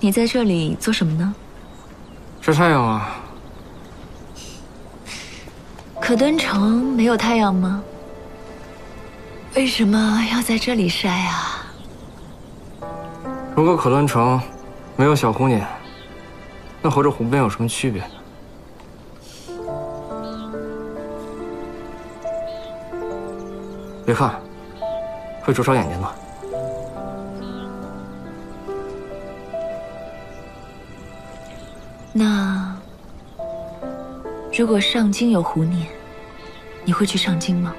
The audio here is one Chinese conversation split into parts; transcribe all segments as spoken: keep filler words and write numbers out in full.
你在这里做什么呢？ 晒太阳啊。 可敦城没有太阳吗？为什么要在这里晒啊？ 如果可敦城没有小红脸，那和这湖边有什么区别呢？别看，会灼烧眼睛的。 那如果上京有湖脸，你会去上京吗？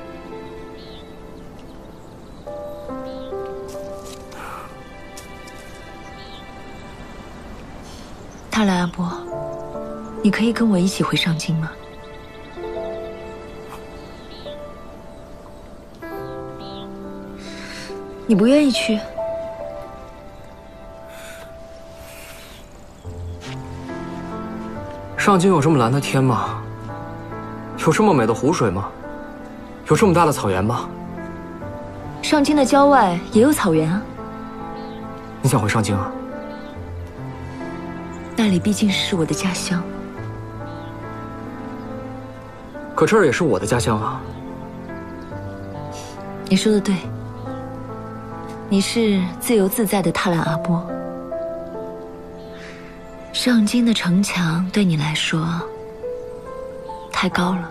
塔兰阿波，你可以跟我一起回上京吗？你不愿意去？ 上京有这么蓝的天吗？有这么美的湖水吗？有这么大的草原吗？ 上京的郊外也有草原啊。 你想回上京啊？ 那里毕竟是我的家乡。 可这儿也是我的家乡啊。 你说的对，你是自由自在的踏兰阿波。上京的城墙对你来说太高了。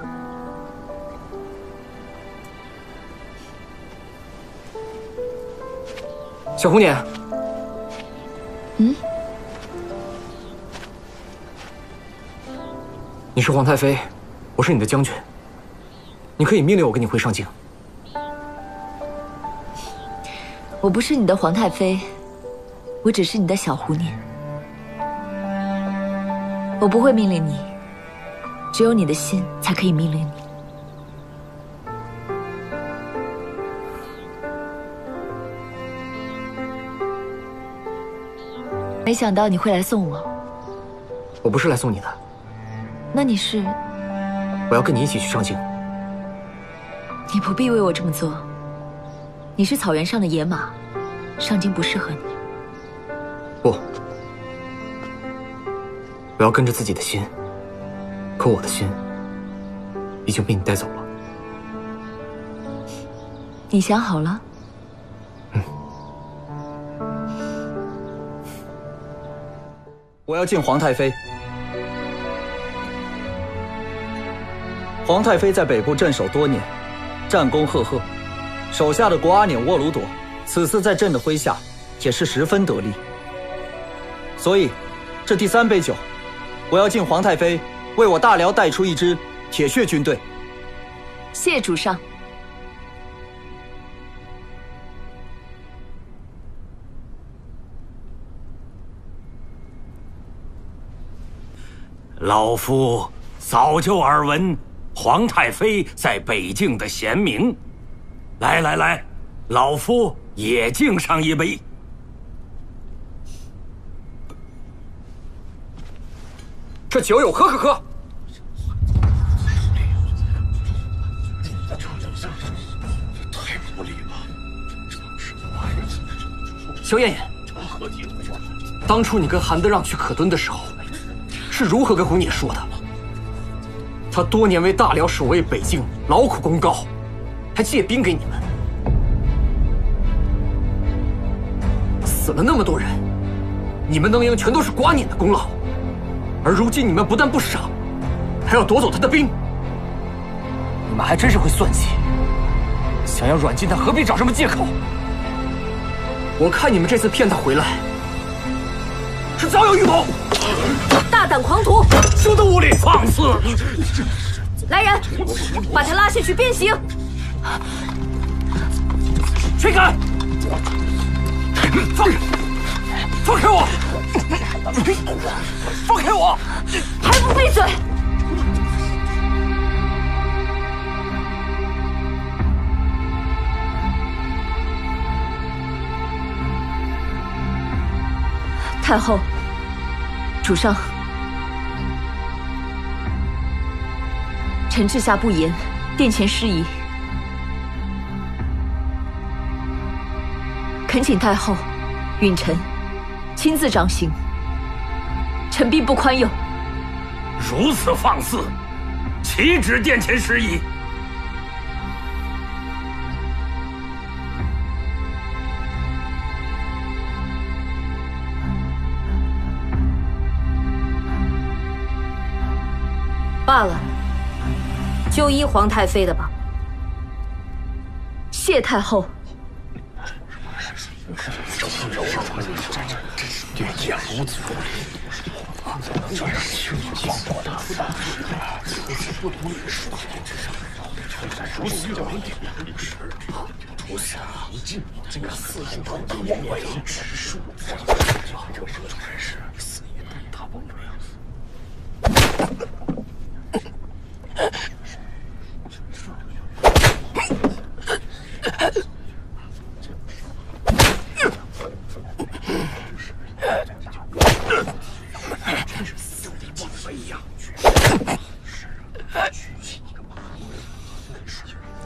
小红脸， 嗯， 你是皇太妃，我是你的将军，你可以命令我跟你回上京。 我不是你的皇太妃，我只是你的小胡脸。我不会命令你，只有你的心才可以命令你。没想到你会来送我。 我不是来送你的。 那你是？ 我要跟你一起去上京。 你不必为我这么做。你是草原上的野马，上京不适合你。 不，我要跟着自己的心，可我的心已经被你带走了。 你想好了？ 嗯。 我要见皇太妃。皇太妃在北部镇守多年，战功赫赫。手下的国阿辇沃鲁朵，此次在朕的麾下，也是十分得力。所以，这第三杯酒，我要敬皇太妃为我大辽带出一支铁血军队。 谢主上。 老夫早就耳闻皇太妃在北境的贤名。来来来，老夫也敬上一杯。 这酒有喝可喝。 太无礼了！ 萧燕燕，当初你跟韩德让去可敦的时候，是如何跟红姐说的？他多年为大辽守卫北境，劳苦功高，还借兵给你们，死了那么多人，你们能赢全都是瓜碾的功劳。而如今你们不但不赏，还要夺走他的兵，你们还真是会算计。想要软禁他，何必找什么借口？我看你们这次骗他回来，是早有预谋。 大胆狂徒， 休得无礼放肆！ 来人，把他拉下去鞭刑！ 谁敢？放开！放开我！放开我！ 还不闭嘴！太后，主上，臣治下不严，殿前失仪，恳请太后允臣亲自掌刑， 臣必不宽宥。 如此放肆，岂止殿前失仪？ 罢了，就依皇太妃的吧。 谢太后。 殿下如此不礼，这样轻易放过他，不独立事情，如此的明典，如此行径，这个四境官的妄为之术，这个真是肆意大崩的样子。 真是肆意妄为呀！是啊，举起一个马虎人，是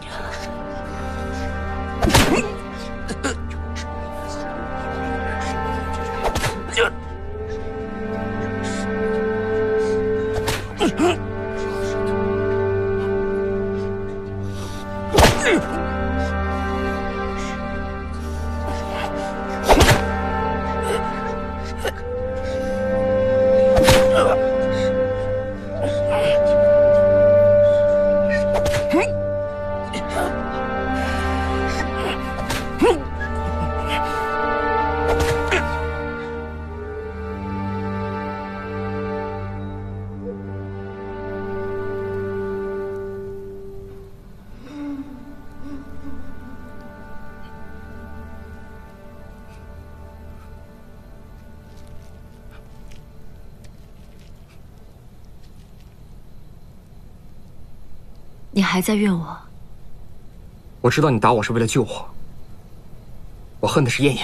你还在怨我？ 我知道你打我是为了救我，我恨的是燕燕。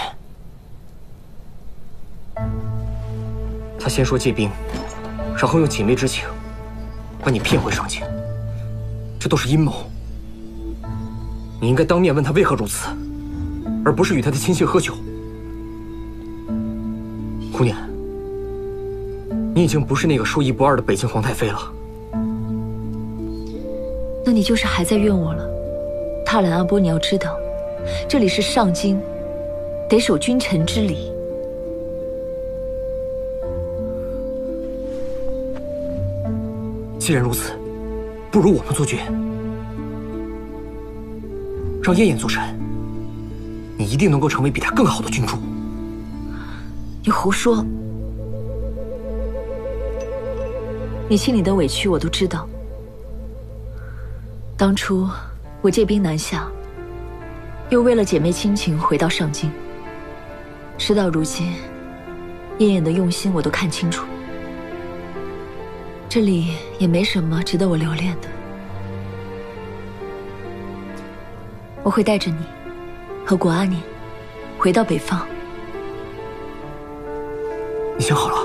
他先说借兵，然后用姐妹之情把你骗回上京，这都是阴谋。你应该当面问他为何如此，而不是与他的亲信喝酒。姑娘，你已经不是那个说一不二的北京皇太妃了。 那你就是还在怨我了，踏兰阿波，你要知道，这里是上京，得守君臣之礼。 既然如此，不如我们做决，让燕燕做臣，你一定能够成为比她更好的君主。 你胡说！你心里的委屈我都知道。 当初我借兵南下，又为了姐妹亲情回到上京。事到如今，燕燕的用心我都看清楚，这里也没什么值得我留恋的。我会带着你和果阿年回到北方。 你想好了？